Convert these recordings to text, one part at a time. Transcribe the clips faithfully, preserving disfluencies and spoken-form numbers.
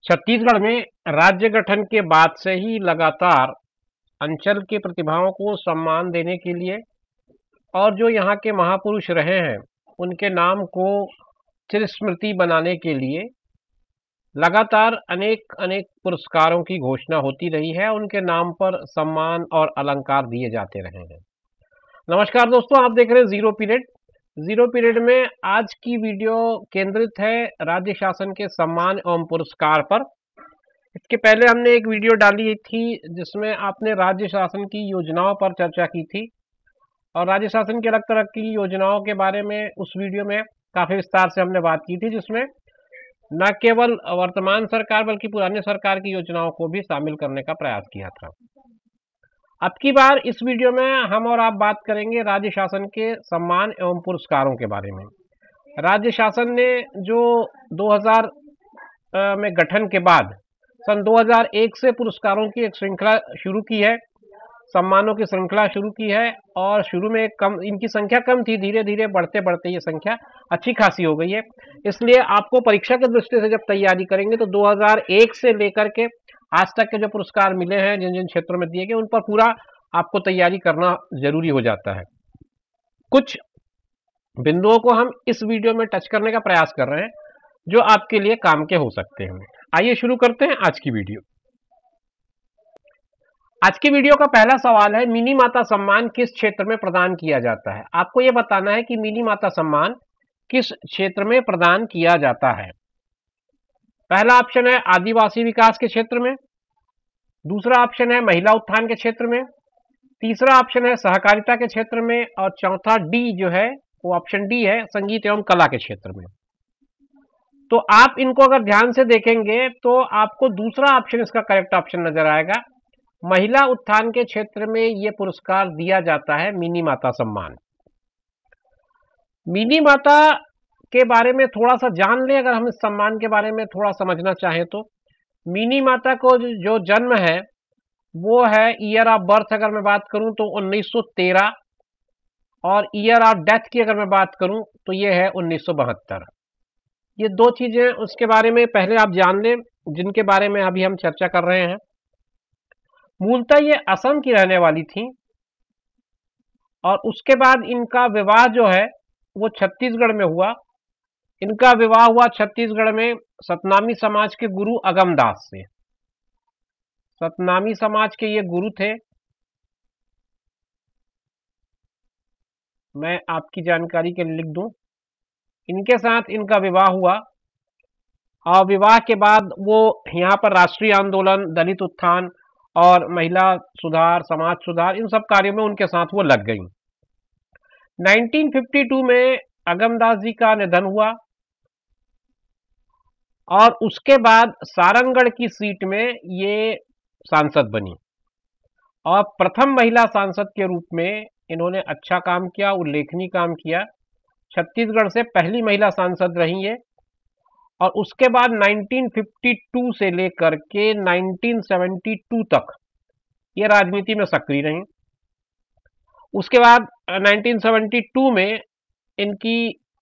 छत्तीसगढ़ में राज्य गठन के बाद से ही लगातार अंचल की प्रतिभाओं को सम्मान देने के लिए और जो यहाँ के महापुरुष रहे हैं उनके नाम को चिरस्मृति बनाने के लिए लगातार अनेक अनेक पुरस्कारों की घोषणा होती रही है। उनके नाम पर सम्मान और अलंकार दिए जाते रहे हैं। नमस्कार दोस्तों, आप देख रहे हैं जीरो पीरियड। जीरो पीरियड में आज की वीडियो केंद्रित है राज्य शासन के सम्मान एवं पुरस्कार पर। इसके पहले हमने एक वीडियो डाली थी जिसमें आपने राज्य शासन की योजनाओं पर चर्चा की थी और राज्य शासन की अलग तरह की योजनाओं के बारे में उस वीडियो में काफ़ी विस्तार से हमने बात की थी, जिसमें न केवल वर्तमान सरकार बल्कि पुरानी सरकार की योजनाओं को भी शामिल करने का प्रयास किया था। अब की बार इस वीडियो में हम और आप बात करेंगे राज्य शासन के सम्मान एवं पुरस्कारों के बारे में। राज्य शासन ने जो दो हज़ार में गठन के बाद सन दो हज़ार एक से पुरस्कारों की एक श्रृंखला शुरू की है, सम्मानों की श्रृंखला शुरू की है और शुरू में कम इनकी संख्या कम थी, धीरे धीरे बढ़ते बढ़ते ये संख्या अच्छी खासी हो गई है। इसलिए आपको परीक्षा की दृष्टि से जब तैयारी करेंगे तो दो हज़ार एक से लेकर के आज तक के जो पुरस्कार मिले हैं जिन जिन क्षेत्रों में दिए गए उन पर पूरा आपको तैयारी करना जरूरी हो जाता है। कुछ बिंदुओं को हम इस वीडियो में टच करने का प्रयास कर रहे हैं जो आपके लिए काम के हो सकते हैं। आइए शुरू करते हैं आज की वीडियो। आज की वीडियो का पहला सवाल है, मिनी माता सम्मान किस क्षेत्र में प्रदान किया जाता है? आपको यह बताना है कि मिनी माता सम्मान किस क्षेत्र में प्रदान किया जाता है। पहला ऑप्शन है आदिवासी विकास के क्षेत्र में, दूसरा ऑप्शन है महिला उत्थान के क्षेत्र में, तीसरा ऑप्शन है सहकारिता के क्षेत्र में और चौथा डी जो है वो ऑप्शन डी है संगीत एवं कला के क्षेत्र में। तो आप इनको अगर ध्यान से देखेंगे तो आपको दूसरा ऑप्शन इसका करेक्ट ऑप्शन नजर आएगा। महिला उत्थान के क्षेत्र में यह पुरस्कार दिया जाता है मिनी माता सम्मान। मिनी माता के बारे में थोड़ा सा जान लें, अगर हम इस सम्मान के बारे में थोड़ा समझना चाहें तो मिनी माता को जो जन्म है वो है, ईयर ऑफ बर्थ अगर मैं बात करूं तो उन्नीस सौ तेरह और ईयर ऑफ डेथ की अगर मैं बात करूं तो ये है उन्नीस सौ बहत्तर। ये दो चीजें उसके बारे में पहले आप जान लें जिनके बारे में अभी हम चर्चा कर रहे हैं। मूलतः ये असम की रहने वाली थी और उसके बाद इनका विवाह जो है वो छत्तीसगढ़ में हुआ। इनका विवाह हुआ छत्तीसगढ़ में सतनामी समाज के गुरु अगमदास से। सतनामी समाज के ये गुरु थे। मैं आपकी जानकारी के लिए लिख दूं, इनके साथ इनका विवाह हुआ और विवाह के बाद वो यहाँ पर राष्ट्रीय आंदोलन, दलित उत्थान और महिला सुधार, समाज सुधार, इन सब कार्यों में उनके साथ वो लग गई। उन्नीस सौ बावन में अगमदास जी का निधन हुआ और उसके बाद सारंगढ़ की सीट में ये सांसद बनी और प्रथम महिला सांसद के रूप में इन्होंने अच्छा काम किया, उल्लेखनीय काम किया। छत्तीसगढ़ से पहली महिला सांसद रही है और उसके बाद उन्नीस सौ बावन से लेकर के उन्नीस सौ बहत्तर तक ये राजनीति में सक्रिय रही। उसके बाद उन्नीस सौ बहत्तर में इनकी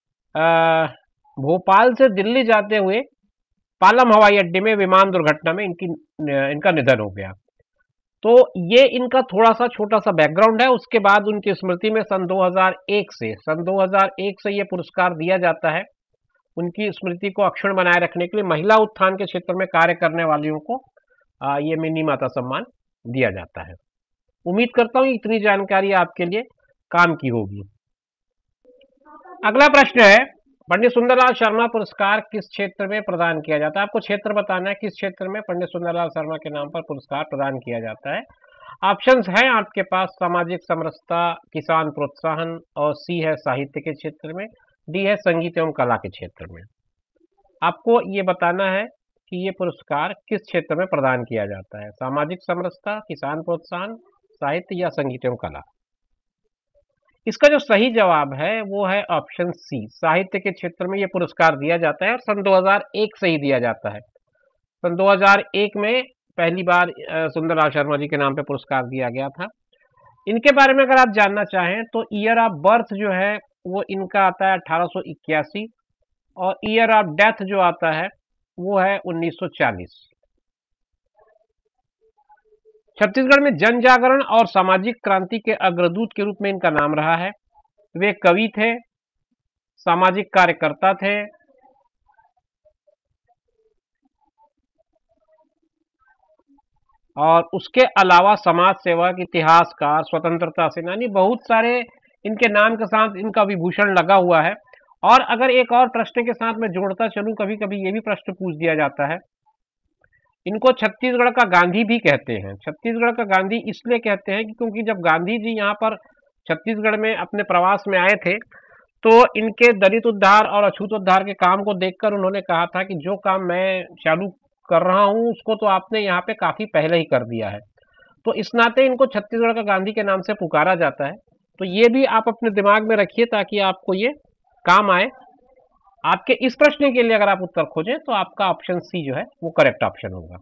भोपाल से दिल्ली जाते हुए पालम हवाई अड्डे में विमान दुर्घटना में इनकी इनका निधन हो गया। तो ये इनका थोड़ा सा छोटा सा बैकग्राउंड है। उसके बाद उनकी स्मृति में सन दो हज़ार एक से सन दो हज़ार एक से ये पुरस्कार दिया जाता है। उनकी स्मृति को अक्षुण्ण बनाए रखने के लिए महिला उत्थान के क्षेत्र में कार्य करने वालियों को आ, ये मिनी माता सम्मान दिया जाता है। उम्मीद करता हूं इतनी जानकारी आपके लिए काम की होगी। अगला प्रश्न है, पंडित सुंदरलाल शर्मा पुरस्कार किस क्षेत्र में प्रदान किया जाता है? आपको क्षेत्र बताना है, किस क्षेत्र में पंडित सुंदरलाल शर्मा के नाम पर पुरस्कार प्रदान किया जाता है। ऑप्शंस हैं आपके पास, सामाजिक समरसता, किसान प्रोत्साहन और सी है साहित्य के क्षेत्र में, डी है संगीत एवं कला के क्षेत्र में। आपको ये बताना है कि ये पुरस्कार किस क्षेत्र में प्रदान किया जाता है, सामाजिक समरसता, किसान प्रोत्साहन, साहित्य या संगीत एवं कला। इसका जो सही जवाब है वो है ऑप्शन सी, साहित्य के क्षेत्र में ये पुरस्कार दिया जाता है और सन दो हज़ार एक से ही दिया जाता है। सन दो हज़ार एक में पहली बार सुंदरलाल शर्मा जी के नाम पे पुरस्कार दिया गया था। इनके बारे में अगर आप जानना चाहें तो ईयर ऑफ बर्थ जो है वो इनका आता है अठारह सौ इक्यासी और ईयर ऑफ डेथ जो आता है वो है उन्नीस सौ चालीस। छत्तीसगढ़ में जन जागरण और सामाजिक क्रांति के अग्रदूत के रूप में इनका नाम रहा है। वे कवि थे, सामाजिक कार्यकर्ता थे, और उसके अलावा समाज सेवक, इतिहासकार, स्वतंत्रता सेनानी, बहुत सारे इनके नाम के साथ इनका विभूषण लगा हुआ है। और अगर एक और प्रश्न के साथ मैं जोड़ता चलूं, कभी कभी ये भी प्रश्न पूछ दिया जाता है, इनको छत्तीसगढ़ का गांधी भी कहते हैं। छत्तीसगढ़ का गांधी इसलिए कहते हैं कि क्योंकि जब गांधी जी यहाँ पर छत्तीसगढ़ में अपने प्रवास में आए थे, तो इनके दलित उद्धार और अछूत उद्धार के काम को देखकर उन्होंने कहा था कि जो काम मैं चालू कर रहा हूं उसको तो आपने यहाँ पे काफी पहले ही कर दिया है। तो इस नाते इनको छत्तीसगढ़ का गांधी के नाम से पुकारा जाता है। तो ये भी आप अपने दिमाग में रखिए ताकि आपको ये काम आए। आपके इस प्रश्न के लिए अगर आप उत्तर खोजें तो आपका ऑप्शन सी जो है वो करेक्ट ऑप्शन होगा।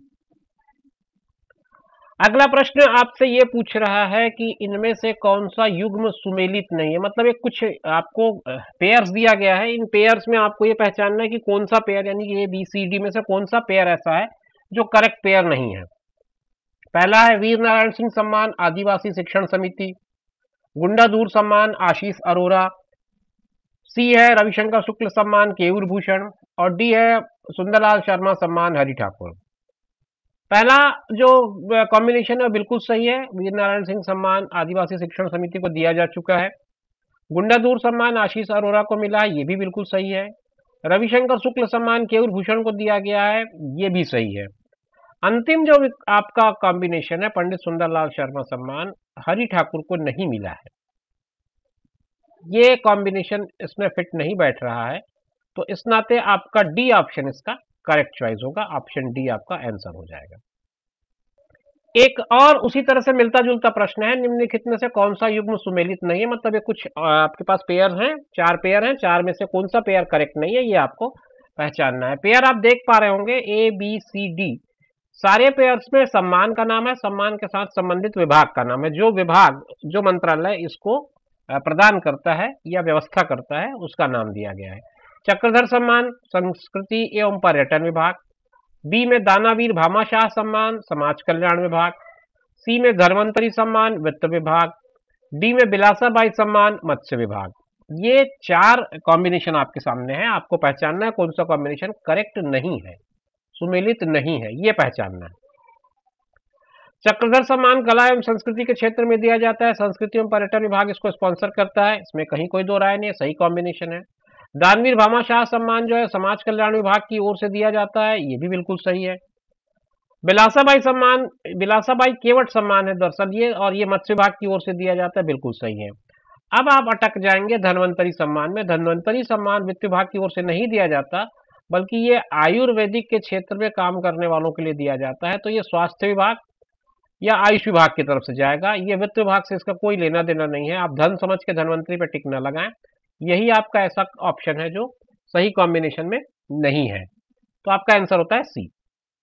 अगला प्रश्न आपसे ये पूछ रहा है कि इनमें से कौन सा युग्म सुमेलित नहीं है। मतलब एक कुछ आपको पेयर्स दिया गया है, इन पेयर्स में आपको ये पहचानना है कि कौन सा पेयर, यानी कि ए बी सी डी में से कौन सा पेयर ऐसा है जो करेक्ट पेयर नहीं है। पहला है वीर नारायण सिंह सम्मान आदिवासी शिक्षण समिति, गुंडा दूर सम्मान आशीष अरोरा, सी है रविशंकर शुक्ल सम्मान केयूर भूषण, और डी है सुंदरलाल शर्मा सम्मान हरि ठाकुर। पहला जो कॉम्बिनेशन है बिल्कुल सही है, वीर नारायण सिंह सम्मान आदिवासी शिक्षण समिति को दिया जा चुका है। गुंडा दूर सम्मान आशीष अरोरा को मिला है, ये भी बिल्कुल सही है। रविशंकर शुक्ल सम्मान केयूर भूषण को दिया गया है, ये भी सही है। अंतिम जो आपका कॉम्बिनेशन है पंडित सुंदरलाल शर्मा सम्मान हरि ठाकुर को नहीं मिला है, ये कॉम्बिनेशन इसमें फिट नहीं बैठ रहा है। तो इस नाते आपका डी ऑप्शन इसका करेक्ट चॉइस होगा, ऑप्शन डी आपका आंसर हो जाएगा। एक और उसी तरह से मिलता जुलता प्रश्न है, निम्नलिखित में से कौन सा युग्म सुमेलित नहीं है। मतलब ये कुछ आपके पास पेयर हैं, चार पेयर हैं, चार में से कौन सा पेयर करेक्ट नहीं है ये आपको पहचानना है। पेयर आप देख पा रहे होंगे ए बी सी डी, सारे पेयर्स में सम्मान का नाम है, सम्मान के साथ संबंधित विभाग का नाम है। जो विभाग, जो मंत्रालय इसको प्रदान करता है या व्यवस्था करता है उसका नाम दिया गया है। चक्रधर सम्मान संस्कृति एवं पर्यटन विभाग, बी में दानावीर भामाशाह सम्मान समाज कल्याण विभाग, सी में धर्मंतरी सम्मान वित्त विभाग, डी में बिलासाबाई सम्मान मत्स्य विभाग। ये चार कॉम्बिनेशन आपके सामने है, आपको पहचानना है कौन सा कॉम्बिनेशन करेक्ट नहीं है, सुमेलित नहीं है, ये पहचानना है। चक्रधर सम्मान कला एवं संस्कृति के क्षेत्र में दिया जाता है, संस्कृति एवं पर्यटन विभाग इसको स्पॉन्सर करता है, इसमें कहीं कोई दो राय नहीं, सही कॉम्बिनेशन है। दानवीर भामाशाह सम्मान जो है समाज कल्याण विभाग की ओर से दिया जाता है, ये भी बिल्कुल सही है। बिलासाबाई सम्मान, बिलासाबाई केवट सम्मान है दरअसल ये, और ये मत्स्य विभाग की ओर से दिया जाता है, बिल्कुल सही है। अब आप अटक जाएंगे धन्वंतरी सम्मान में। धन्वंतरी सम्मान वित्त विभाग की ओर से नहीं दिया जाता, बल्कि ये आयुर्वेदिक के क्षेत्र में काम करने वालों के लिए दिया जाता है। तो ये स्वास्थ्य विभाग या आयुष विभाग की तरफ से जाएगा, ये वित्त विभाग से इसका कोई लेना देना नहीं है। आप धन समझ के धनवंतरी पे टिक न लगाएं, यही आपका ऐसा ऑप्शन है जो सही कॉम्बिनेशन में नहीं है। तो आपका आंसर होता है सी।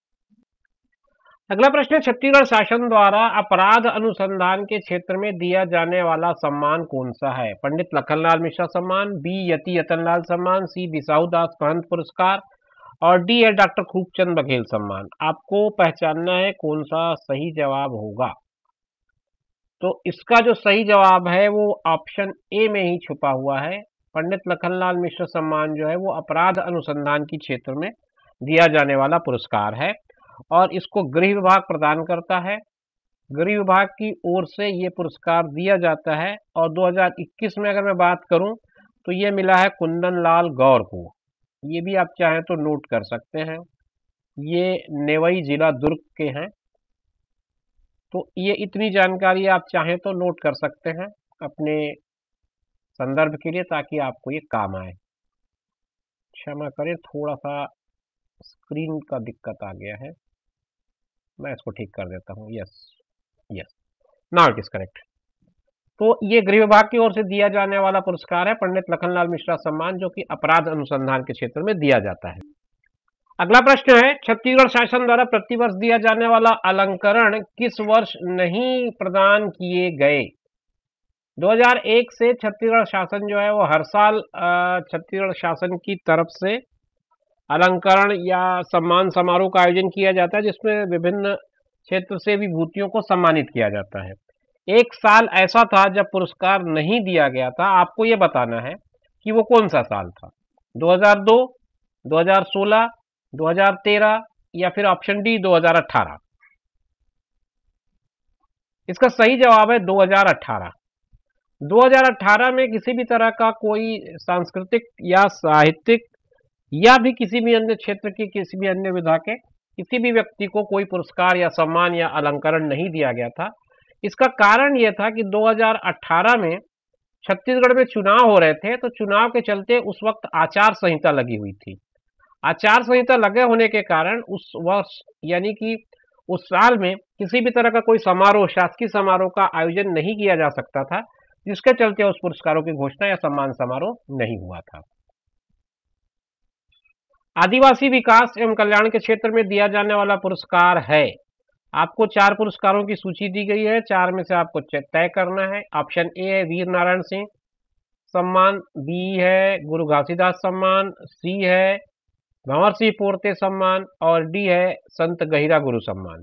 अगला प्रश्न है, छत्तीसगढ़ शासन द्वारा अपराध अनुसंधान के क्षेत्र में दिया जाने वाला सम्मान कौन सा है। पंडित लखनलाल मिश्रा सम्मान, बी यति यतनलाल सम्मान, सी बिसाहू दास महंत पुरस्कार, और डी है डॉक्टर खूबचंद बघेल सम्मान। आपको पहचानना है कौन सा सही जवाब होगा। तो इसका जो सही जवाब है वो ऑप्शन ए में ही छुपा हुआ है। पंडित लखनलाल मिश्र सम्मान जो है वो अपराध अनुसंधान की क्षेत्र में दिया जाने वाला पुरस्कार है, और इसको गृह विभाग प्रदान करता है। गृह विभाग की ओर से ये पुरस्कार दिया जाता है, और दो हज़ार इक्कीस में अगर मैं बात करूं तो ये मिला है कुंदन लाल गौर को। ये भी आप चाहें तो नोट कर सकते हैं, ये नेवई जिला दुर्ग के हैं। तो ये इतनी जानकारी आप चाहें तो नोट कर सकते हैं अपने संदर्भ के लिए, ताकि आपको ये काम आए। क्षमा करें, थोड़ा सा स्क्रीन का दिक्कत आ गया है, मैं इसको ठीक कर देता हूँ। Yes yes, now it is correct. तो ये गृह विभाग की ओर से दिया जाने वाला पुरस्कार है पंडित लखनलाल मिश्रा सम्मान, जो कि अपराध अनुसंधान के क्षेत्र में दिया जाता है। अगला प्रश्न है, छत्तीसगढ़ शासन द्वारा प्रतिवर्ष दिया जाने वाला अलंकरण किस वर्ष नहीं प्रदान किए गए। दो हज़ार एक से छत्तीसगढ़ शासन जो है वो हर साल छत्तीसगढ़ शासन की तरफ से अलंकरण या सम्मान समारोह का आयोजन किया जाता है, जिसमें विभिन्न क्षेत्र से विभूतियों को सम्मानित किया जाता है। एक साल ऐसा था जब पुरस्कार नहीं दिया गया था, आपको ये बताना है कि वो कौन सा साल था। दो हज़ार दो, दो हज़ार सोलह, दो हज़ार तेरह या फिर ऑप्शन डी दो हज़ार अठारह। इसका सही जवाब है दो हज़ार अठारह। दो हज़ार अठारह में किसी भी तरह का कोई सांस्कृतिक या साहित्यिक या भी किसी भी अन्य क्षेत्र की किसी भी अन्य विधा के किसी भी व्यक्ति को कोई पुरस्कार या सम्मान या अलंकरण नहीं दिया गया था। इसका कारण यह था कि दो हज़ार अठारह में छत्तीसगढ़ में चुनाव हो रहे थे, तो चुनाव के चलते उस वक्त आचार संहिता लगी हुई थी। आचार संहिता लगे होने के कारण उस वर्ष यानी कि उस साल में किसी भी तरह का कोई समारोह, शासकीय समारोह का आयोजन नहीं किया जा सकता था, जिसके चलते उस पुरस्कारों की घोषणा या सम्मान समारोह नहीं हुआ था। आदिवासी विकास एवं कल्याण के क्षेत्र में दिया जाने वाला पुरस्कार है। आपको चार पुरस्कारों की सूची दी गई है, चार में से आपको तय करना है। ऑप्शन ए है वीर नारायण सिंह सम्मान, बी है गुरु घासीदास सम्मान, सी है भंवर सिंह पोर्ते सम्मान और डी है संत गहिरा गुरु सम्मान।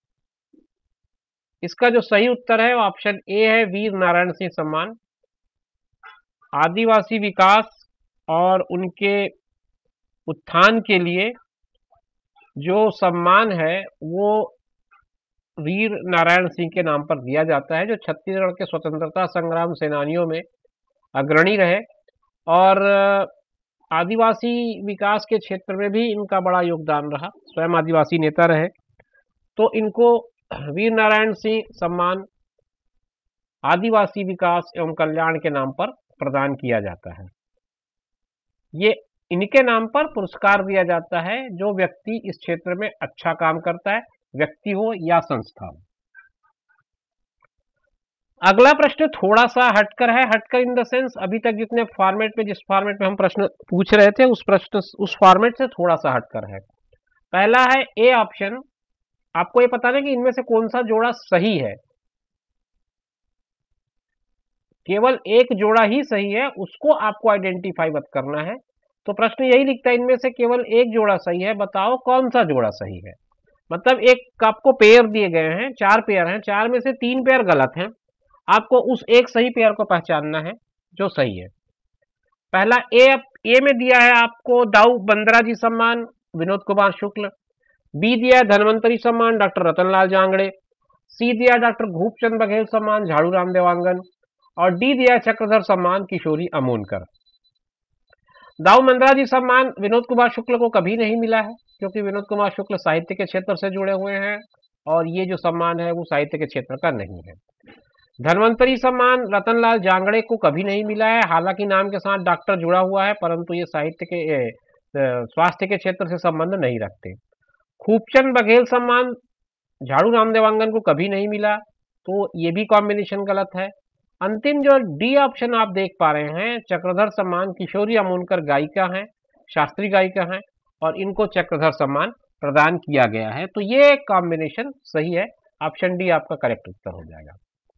इसका जो सही उत्तर है वो ऑप्शन ए है वीर नारायण सिंह सम्मान। आदिवासी विकास और उनके उत्थान के लिए जो सम्मान है वो वीर नारायण सिंह के नाम पर दिया जाता है, जो छत्तीसगढ़ के स्वतंत्रता संग्राम सेनानियों में अग्रणी रहे और आदिवासी विकास के क्षेत्र में भी इनका बड़ा योगदान रहा, स्वयं आदिवासी नेता रहे। तो इनको वीर नारायण सिंह सम्मान आदिवासी विकास एवं कल्याण के नाम पर प्रदान किया जाता है। ये इनके नाम पर पुरस्कार दिया जाता है जो व्यक्ति इस क्षेत्र में अच्छा काम करता है, व्यक्ति हो या संस्था हो। अगला प्रश्न थोड़ा सा हटकर है, हटकर इन द सेंस अभी तक जितने फॉर्मेट में जिस फॉर्मेट में हम प्रश्न पूछ रहे थे उस प्रश्न उस फॉर्मेट से थोड़ा सा हटकर है। पहला है ए ऑप्शन। आपको ये पता है कि इनमें से कौन सा जोड़ा सही है, केवल एक जोड़ा ही सही है, उसको आपको आइडेंटिफाई मत करना है। तो प्रश्न यही लिखता है इनमें से केवल एक जोड़ा सही है, बताओ कौन सा जोड़ा सही है। मतलब एक आपको पेयर दिए गए हैं, चार पेयर हैं, चार में से तीन पेयर गलत हैं, आपको उस एक सही पेयर को पहचानना है जो सही है। पहला ए ए में दिया है आपको दाऊ बंदरा जी सम्मान विनोद कुमार शुक्ल, बी दिया है धनवंतरी सम्मान डॉक्टर रतनलाल जांगड़े, सी दिया डॉक्टर घूपचंद बघेल सम्मान झाड़ू राम देवांगन और डी दिया चक्रधर सम्मान किशोरी अमोनकर। दाऊ बंदरा जी सम्मान विनोद कुमार शुक्ल को कभी नहीं मिला है, क्योंकि विनोद कुमार शुक्ल साहित्य के क्षेत्र से जुड़े हुए हैं और ये जो सम्मान है वो साहित्य के क्षेत्र का नहीं है। धनवंतरी सम्मान रतनलाल जांगड़े को कभी नहीं मिला है, हालांकि नाम के साथ डॉक्टर जुड़ा हुआ है, परंतु ये साहित्य के स्वास्थ्य के क्षेत्र से संबंध नहीं रखते। खूबचंद बघेल सम्मान झाड़ू राम देवांगन को कभी नहीं मिला, तो ये भी कॉम्बिनेशन गलत है। अंतिम जो डी ऑप्शन आप देख पा रहे हैं, चक्रधर सम्मान किशोरी अमोनकर गायिका हैं, शास्त्रीय गायिका हैं और इनको चक्रधर सम्मान प्रदान किया गया है, तो ये कॉम्बिनेशन सही है। ऑप्शन डी आपका करेक्ट उत्तर हो जाएगा।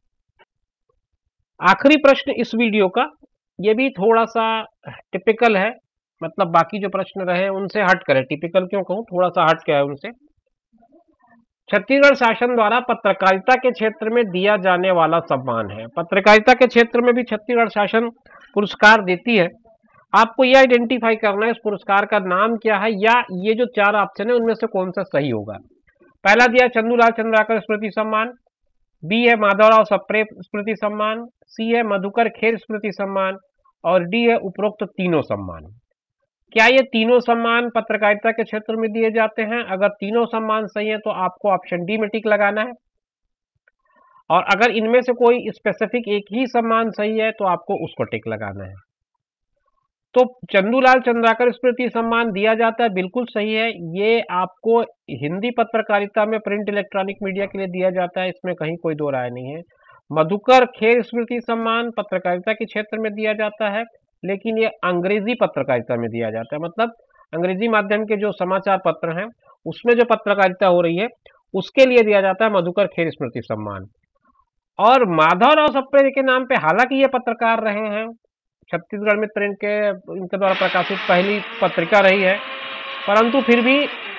आखिरी प्रश्न इस वीडियो का, ये भी थोड़ा सा टिपिकल है, मतलब बाकी जो प्रश्न रहे उनसे हट कर है। टिपिकल क्यों कहूं, थोड़ा सा हट गया है उनसे। छत्तीसगढ़ शासन द्वारा पत्रकारिता के क्षेत्र में दिया जाने वाला सम्मान है। पत्रकारिता के क्षेत्र में भी छत्तीसगढ़ शासन पुरस्कार देती है, आपको यह आइडेंटिफाई करना है इस पुरस्कार का नाम क्या है, या ये जो चार ऑप्शन है उनमें से कौन सा सही होगा। पहला दिया चंदूलाल चंद्राकर स्मृति सम्मान, बी है माधवराव सप्रे स्मृति सम्मान, सी है मधुकर खेर स्मृति सम्मान और डी है उपरोक्त तीनों सम्मान। क्या ये तीनों सम्मान पत्रकारिता के क्षेत्र में दिए जाते हैं? अगर तीनों सम्मान सही है तो आपको ऑप्शन डी में टिक लगाना है, और अगर इनमें से कोई स्पेसिफिक एक ही सम्मान सही है तो आपको उसको टिक लगाना है। तो चंदूलाल चंद्राकर स्मृति सम्मान दिया जाता है, बिल्कुल सही है। ये आपको हिंदी पत्रकारिता में प्रिंट इलेक्ट्रॉनिक मीडिया के लिए दिया जाता है, इसमें कहीं कोई दो राय नहीं है। मधुकर खेर स्मृति सम्मान पत्रकारिता के क्षेत्र में दिया जाता है, लेकिन ये अंग्रेजी पत्रकारिता में दिया जाता है, मतलब अंग्रेजी माध्यम के जो समाचार पत्र हैं उसमें जो पत्रकारिता हो रही है उसके लिए दिया जाता है मधुकर खेर स्मृति सम्मान। और माधवराव सप्रे के नाम पे, हालांकि ये पत्रकार रहे हैं, छत्तीसगढ़ में प्रिंट के इनके द्वारा प्रकाशित पहली पत्रिका रही है, परंतु फिर भी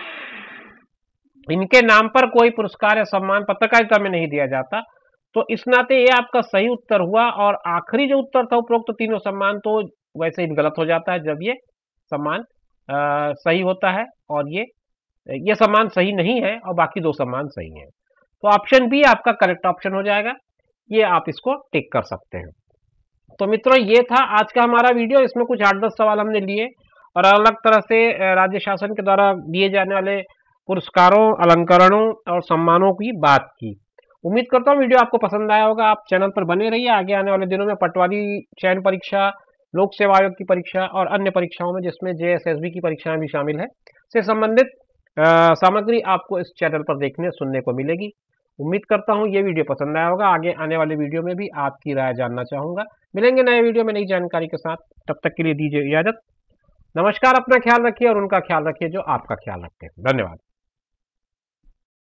इनके नाम पर कोई पुरस्कार या सम्मान पत्रकारिता में नहीं दिया जाता। तो इस नाते ये आपका सही उत्तर हुआ, और आखिरी जो उत्तर था उपरोक्त तीनों सम्मान तो वैसे ही गलत हो जाता है जब ये सम्मान आ, सही होता है, और ये ये सम्मान सही नहीं है और बाकी दो सम्मान सही हैं। तो ऑप्शन बी आपका करेक्ट ऑप्शन हो जाएगा, ये आप इसको टिक कर सकते हैं। तो मित्रों, ये था आज का हमारा वीडियो। इसमें कुछ आठ दस सवाल हमने लिए और अलग तरह से राज्य शासन के द्वारा दिए जाने वाले पुरस्कारों, अलंकरणों और सम्मानों की बात की। उम्मीद करता हूँ वीडियो आपको पसंद आया होगा। आप चैनल पर बने रहिए। आगे आने वाले दिनों में पटवारी चयन परीक्षा, लोक सेवा आयोग की परीक्षा और अन्य परीक्षाओं में, जिसमें जेएसएसबी की परीक्षाएं भी शामिल है, से संबंधित सामग्री आपको इस चैनल पर देखने सुनने को मिलेगी। उम्मीद करता हूँ ये वीडियो पसंद आया होगा। आगे आने वाले वीडियो में भी आपकी राय जानना चाहूंगा। मिलेंगे नए वीडियो में नई जानकारी के साथ। तब तक के लिए दीजिए इजाजत। नमस्कार। अपना ख्याल रखिए और उनका ख्याल रखिए जो आपका ख्याल रखते हैं। धन्यवाद।